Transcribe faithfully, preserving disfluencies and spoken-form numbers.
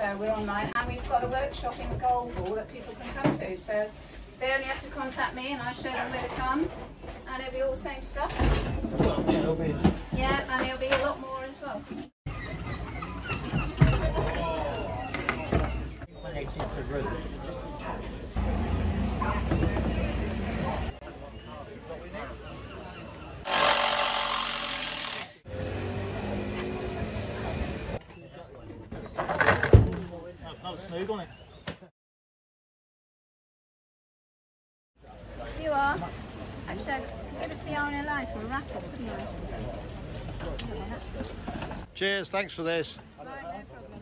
so we're online, and we've got a workshop in Goalville that people can come to. So they only have to contact me, and I show them where to come, and it'll be all the same stuff. Well, yeah, it'll be. Yeah, and it'll be a lot more as well. That was smooth, wasn't it? You are. Actually, I could get a P R in life or a raffle, couldn't I? Cheers, thanks for this. Right, no problem.